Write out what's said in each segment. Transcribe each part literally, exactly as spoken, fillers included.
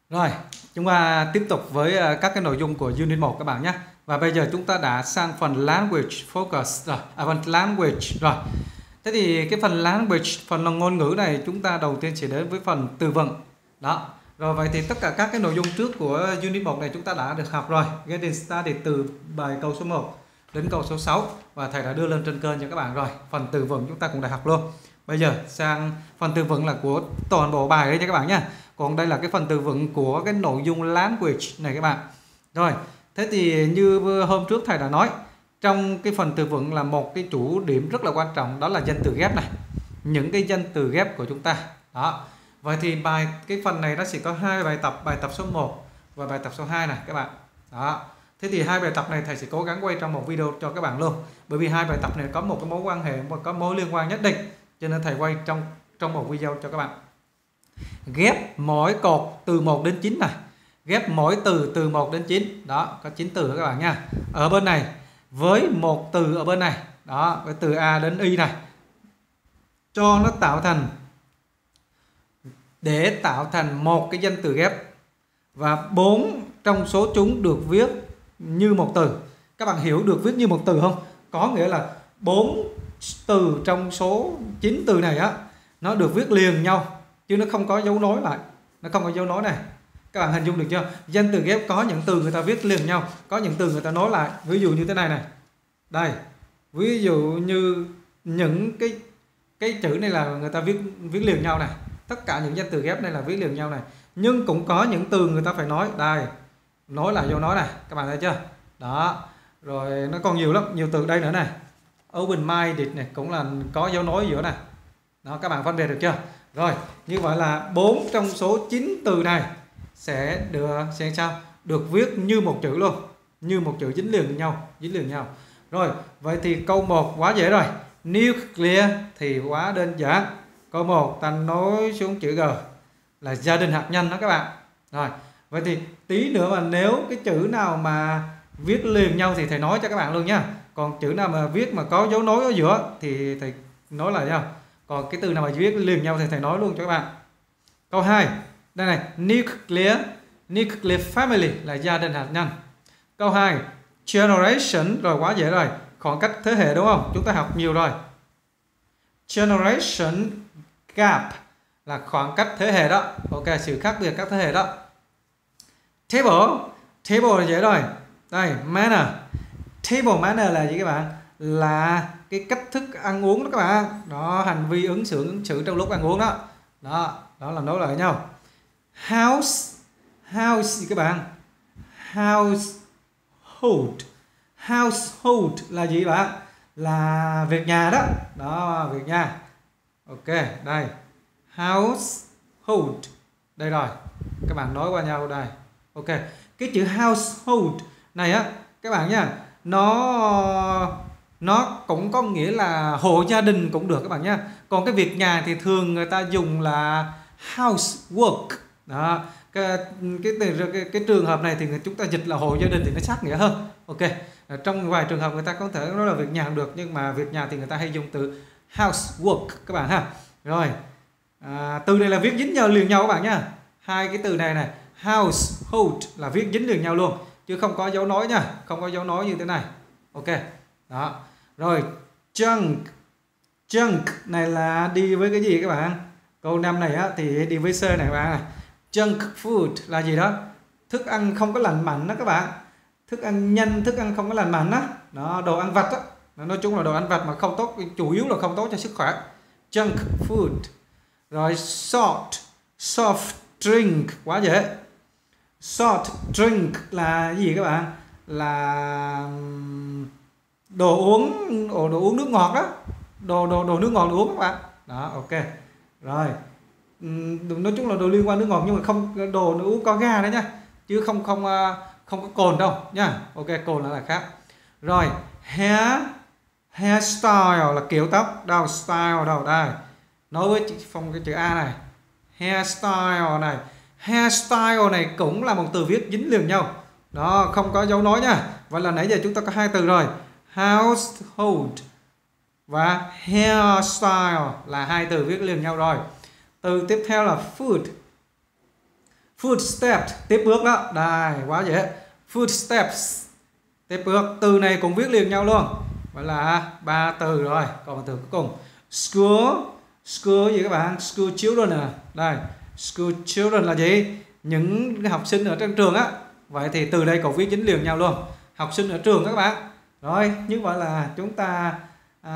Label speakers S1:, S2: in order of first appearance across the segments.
S1: Rồi, chúng ta tiếp tục với các cái nội dung của Unit một các bạn nhé. Và bây giờ chúng ta đã sang phần Language Focus rồi, à phần Language rồi. Thế thì cái phần Language, phần là ngôn ngữ này chúng ta đầu tiên sẽ đến với phần từ vựng. Đó. Rồi vậy thì tất cả các cái nội dung trước của Unit một này chúng ta đã được học rồi. Getting started từ bài câu số một đến câu số sáu và thầy đã đưa lên trên kênh cho các bạn rồi. Phần từ vựng chúng ta cũng đã học luôn. Bây giờ sang phần từ vựng là của toàn bộ bài đấy nha các bạn nhé. Còn đây là cái phần từ vựng của cái nội dung language này các bạn. Rồi, thế thì như hôm trước thầy đã nói, trong cái phần từ vựng là một cái chủ điểm rất là quan trọng, đó là danh từ ghép này. Những cái danh từ ghép của chúng ta. Đó. Vậy thì bài cái phần này nó sẽ có hai bài tập, bài tập số một và bài tập số hai này các bạn. Đó. Thế thì hai bài tập này thầy sẽ cố gắng quay trong một video cho các bạn luôn. Bởi vì hai bài tập này có một cái mối quan hệ, một có mối liên quan nhất định, cho nên thầy quay trong trong một video cho các bạn. Ghép mỗi cột từ một đến chín này. Ghép mỗi từ từ một đến chín. Đó, có chín từ các bạn nha. Ở bên này với một từ ở bên này. Đó, với từ A đến Y này. Cho nó tạo thành, để tạo thành một cái danh từ ghép. Và bốn trong số chúng được viết như một từ. Các bạn hiểu được viết như một từ không? Có nghĩa là bốn từ trong số chín từ này á, nó được viết liền nhau, chứ nó không có dấu nối lại. Nó không có dấu nối này. Các bạn hình dung được chưa? Danh từ ghép có những từ người ta viết liền nhau, có những từ người ta nối lại. Ví dụ như thế này này. Đây. Ví dụ như những cái cái chữ này là người ta viết viết liền nhau này. Tất cả những danh từ ghép này là viết liền nhau này. Nhưng cũng có những từ người ta phải nói. Đây. Nối lại dấu nói này. Các bạn thấy chưa? Đó. Rồi nó còn nhiều lắm, nhiều từ đây nữa này. Open minded này cũng là có dấu nối giữa này. Đó, các bạn phân biệt được chưa? Rồi, như vậy là bốn trong số chín từ này sẽ được sẽ sao? Được viết như một chữ luôn, như một chữ dính liền với nhau, dính liền nhau. Rồi, vậy thì câu một quá dễ rồi. Nuclear thì quá đơn giản. Câu một ta nối xuống chữ G là gia đình hạt nhân đó các bạn. Rồi, vậy thì tí nữa mà nếu cái chữ nào mà viết liền nhau thì thầy nói cho các bạn luôn nha. Còn chữ nào mà viết mà có dấu nối ở giữa thì thầy nói lại nhau. Còn cái từ nào mà viết liền nhau thì thầy nói luôn cho các bạn. Câu hai. Đây này, nuclear, nuclear family là gia đình hạt nhân. Câu hai, generation rồi quá dễ rồi, khoảng cách thế hệ đúng không? Chúng ta học nhiều rồi. Generation gap là khoảng cách thế hệ đó. Ok, sự khác biệt các thế hệ đó. Table, table là dễ rồi. Đây, manner. Table manner là gì các bạn? Là cái cách thức ăn uống đó các bạn. Đó, hành vi ứng xử ứng xử trong lúc ăn uống đó. Đó, đó là nối lại nhau. House, house gì các bạn? Household. Household là gì bạn? Là việc nhà đó. Đó, việc nhà. Ok, đây. Household. Đây rồi. Các bạn nói qua nhau đây. Ok. Cái chữ household này á các bạn nha, nó nó cũng có nghĩa là hộ gia đình cũng được các bạn nha. Còn cái việc nhà thì thường người ta dùng là housework. Đó, cái cái, cái cái cái trường hợp này thì chúng ta dịch là hộ gia đình thì nó sát nghĩa hơn. Ok. Trong vài trường hợp người ta có thể nói là việc nhà cũng được, nhưng mà việc nhà thì người ta hay dùng từ housework các bạn ha. Rồi. À, từ này là viết dính nhau liền nhau các bạn nha. Hai cái từ này này, household là viết dính liền nhau luôn, chứ không có dấu nối nha, không có dấu nối như thế này. Ok. Đó. Rồi, junk. Junk này là đi với cái gì các bạn? Câu năm này á thì đi với C này các bạn này. Junk food là gì đó? Thức ăn không có lành mạnh đó các bạn. Thức ăn nhanh, thức ăn không có lành mạnh đó. Đó, đồ ăn vặt đó. Nói chung là đồ ăn vặt mà không tốt, chủ yếu là không tốt cho sức khỏe. Junk food. Rồi salt, soft drink quá dễ. Salt drink là gì các bạn? Là đồ uống, đồ, đồ uống nước ngọt đó. Đồ đồ đồ nước ngọt đồ uống các bạn. Đó, ok. Rồi. Nói chung là đồ liên quan nước ngọt nhưng mà không đồ nước uống có ga đấy nhá. Chứ không không không có cồn đâu nhá. Ok, cồn là là khác. Rồi, hair hairstyle là kiểu tóc, đâu style đâu đây. Nói với phong cái chữ A này. Hairstyle này. Hairstyle này cũng là một từ viết dính liền nhau. Đó, không có dấu nối nha. Vậy là nãy giờ chúng ta có hai từ rồi. Household và hairstyle là hai từ viết liền nhau rồi. Từ tiếp theo là food. Footsteps, tiếp bước đó. Đây, quá dễ. Footsteps, tiếp bước. Từ này cũng viết liền nhau luôn. Vậy là ba từ rồi. Còn từ cuối cùng. School, school gì các bạn? School children à. Đây, school children là gì? Những học sinh ở trong trường á. Vậy thì từ đây cũng viết dính liền nhau luôn. Học sinh ở trường các bạn. Rồi, như vậy là chúng ta à,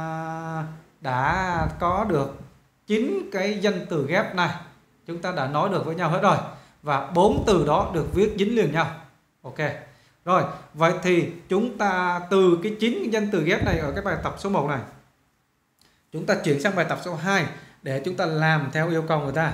S1: đã có được chín cái danh từ ghép này. Chúng ta đã nói được với nhau hết rồi. Và bốn từ đó được viết dính liền nhau. Ok. Rồi, vậy thì chúng ta từ cái chín danh từ ghép này ở cái bài tập số một này, chúng ta chuyển sang bài tập số hai để chúng ta làm theo yêu cầu người ta.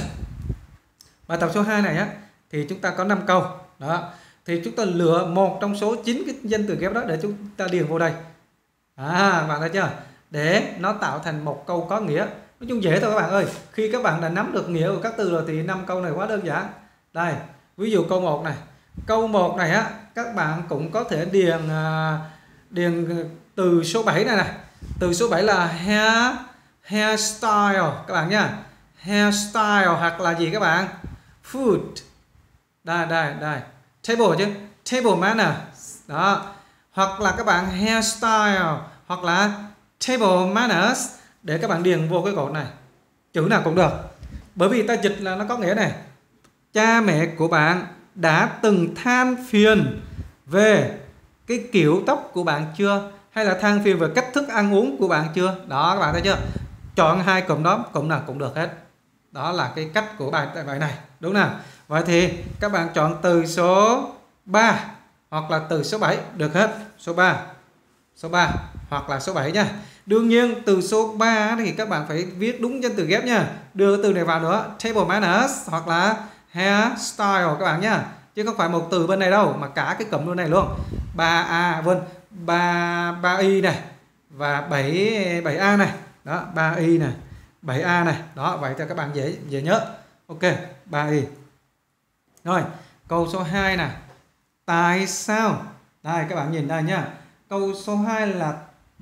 S1: Bài tập số hai này á thì chúng ta có năm câu. Đó. Thì chúng ta lựa một trong số chín cái danh từ ghép đó để chúng ta điền vô đây. À, bạn thấy chưa? Để nó tạo thành một câu có nghĩa. Nói chung dễ thôi các bạn ơi. Khi các bạn đã nắm được nghĩa của các từ rồi thì năm câu này quá đơn giản. Đây, ví dụ câu một này. Câu một này á, các bạn cũng có thể điền uh, điền từ số bảy này này. Từ số bảy là hair hairstyle các bạn nhá. Hairstyle hoặc là gì các bạn? Food. Đây đây đây. Table chứ. Table manner. Đó. Hoặc là các bạn hairstyle hoặc là table manners để các bạn điền vô cái cột này. Chữ nào cũng được. Bởi vì ta dịch là nó có nghĩa này. Cha mẹ của bạn đã từng than phiền về cái kiểu tóc của bạn chưa? Hay là than phiền về cách thức ăn uống của bạn chưa? Đó các bạn thấy chưa? Chọn hai cụm đó, cụm nào cũng được hết. Đó là cái cách của bài bài này, đúng nào? Vậy thì các bạn chọn từ số ba hoặc là từ số bảy được hết. Số ba. Số ba hoặc là số bảy nha. Đương nhiên từ số ba thì các bạn phải viết đúng danh từ ghép nha. Đưa từ này vào nữa, table manners hoặc là hairstyle các bạn nhá. Chứ không phải một từ bên này đâu mà cả cái cụm luôn này luôn. ba a vân ba ba y này và bảy bảy a này. Đó, ba y này, bảy a này. Đó, vậy cho các bạn dễ dễ nhớ. Ok, ba y. Rồi, câu số hai nè. Tại sao? Đây các bạn nhìn đây nhá. Câu số hai là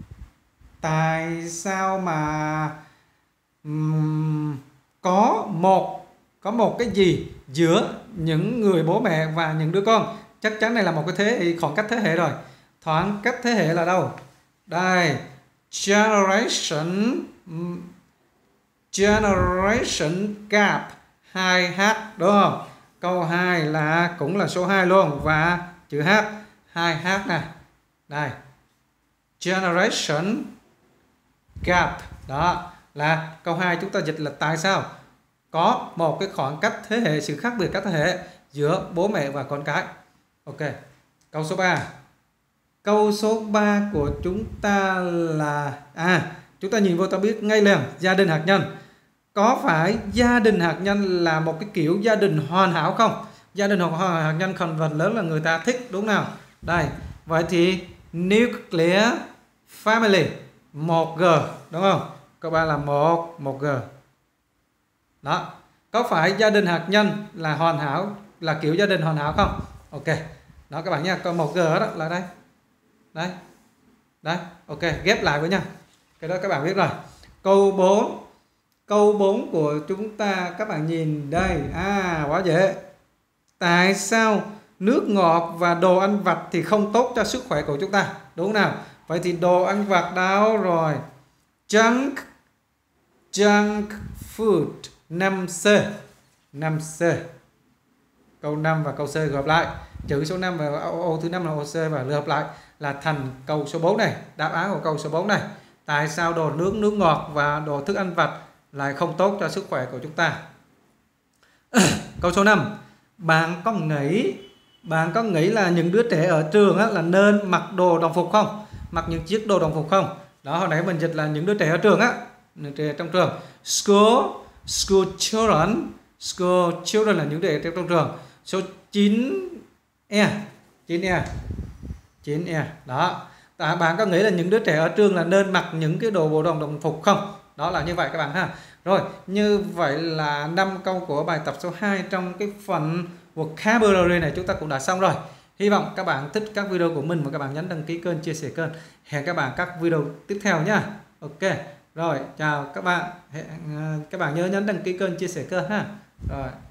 S1: tại sao mà um, có một có một cái gì giữa những người bố mẹ và những đứa con. Chắc chắn này là một cái thế hệ, khoảng cách thế hệ rồi. Khoảng cách thế hệ là đâu? Đây, generation generation gap hai h đúng không? Câu hai là cũng là số hai luôn và chữ H, hai h nè. Đây. Generation gap. Đó là câu hai chúng ta dịch là tại sao có một cái khoảng cách thế hệ, sự khác biệt các thế hệ giữa bố mẹ và con cái. Ok. Câu số ba. Câu số ba của chúng ta là à, chúng ta nhìn vô ta biết ngay liền, gia đình hạt nhân. Có phải gia đình hạt nhân là một cái kiểu gia đình hoàn hảo không? Gia đình hạt nhân phần phần lớn là người ta thích đúng nào? Đây, vậy thì nuclear family một G đúng không? Câu ba là một một G. Đó. Có phải gia đình hạt nhân là hoàn hảo, là kiểu gia đình hoàn hảo không? Ok. Đó các bạn nha, câu một G đó là đây. Đấy. Đấy, ok, ghép lại với nhau. Cái đó các bạn biết rồi. Câu bốn. Câu bốn của chúng ta các bạn nhìn đây. À, quá dễ. Tại sao nước ngọt và đồ ăn vặt thì không tốt cho sức khỏe của chúng ta? Đúng nào? Vậy thì đồ ăn vặt đâu rồi? Junk Junk food năm C. năm C. Câu năm và câu C hợp lại. Chữ số năm và ô thứ năm là ô C và hợp lại là thành câu số bốn này. Đáp án của câu số bốn này. Tại sao đồ nước, nước ngọt và đồ thức ăn vặt lại không tốt cho sức khỏe của chúng ta? Câu số năm. Bạn có nghĩ Bạn có nghĩ là những đứa trẻ ở trường á, là nên mặc đồ đồng phục không? Mặc những chiếc đồ đồng phục không? Đó, hồi nãy mình dịch là những đứa trẻ ở trường á, những trẻ trong trường. School School children. School children là những đứa trẻ trong trường. Số chín E. chín E. chín E. Đó. À, bạn có nghĩ là những đứa trẻ ở trường là nên mặc những cái đồ bộ đồng đồng phục không? Đó là như vậy các bạn ha. Rồi, như vậy là năm câu của bài tập số hai trong cái phần vocabulary này chúng ta cũng đã xong rồi. Hy vọng các bạn thích các video của mình và các bạn nhấn đăng ký kênh, chia sẻ kênh. Hẹn các bạn các video tiếp theo nhá. Ok. Rồi, chào các bạn. Hẹn các bạn nhớ nhấn đăng ký kênh, chia sẻ kênh ha. Rồi.